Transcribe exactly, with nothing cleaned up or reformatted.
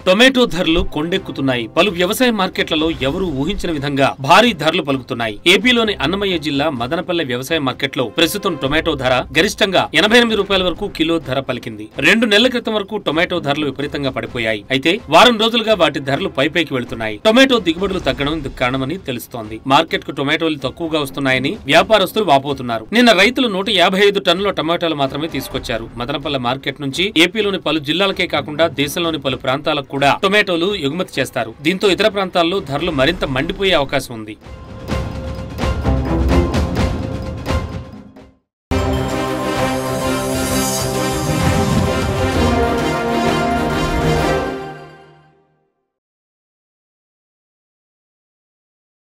Tomato ధరలు కొండెక్కుతున్నాయి. పలు వ్యవసాయ మార్కెట్లలో ఎవరూ ఊహించిన విధంగా భారీ ధరలు పలుకుతున్నాయి. ఏపీలోని అన్నమయ్య జిల్లా మదనపల్లె వ్యవసాయ మార్కెట్లో ప్రస్తుతం టొమాటో ధర గరిష్టంగా ఎనభై ఎనిమిది రూపాయల వరకు కిలో ధర పలికింది. రెండు నెలల క్రితం వరకు టొమాటో ధరలు విపరీతంగా పడిపోయాయి. అయితే వారం రోజులుగా వాటి ధరలు పైపైకి వెళుతున్నాయి. టొమాటో దిగుబడులు తగ్గడం ఇందుకు కారణమని తెలుస్తోంది. మార్కెట్ కు టొమాటోలు తక్కువగా వస్తున్నాయని వ్యాపారస్తులు వాపోతున్నారు. నిన్న రైతులు నూట యాభై ఐదు టన్నుల టొమాటోలు మాత్రమే తీసుకొచ్చారు. మదనపల్లె మార్కెట్ నుంచి ఏపీలోని పలు జిల్లాలకే కాకుండా దేశంలోని పలు ప్రాంతాలకు కూడా టొమాటోలు ఎగుమతి చేస్తారు. దీంతో ఇతర ప్రాంతాల్లో ధరలు మరింత మండిపోయే అవకాశం ఉంది.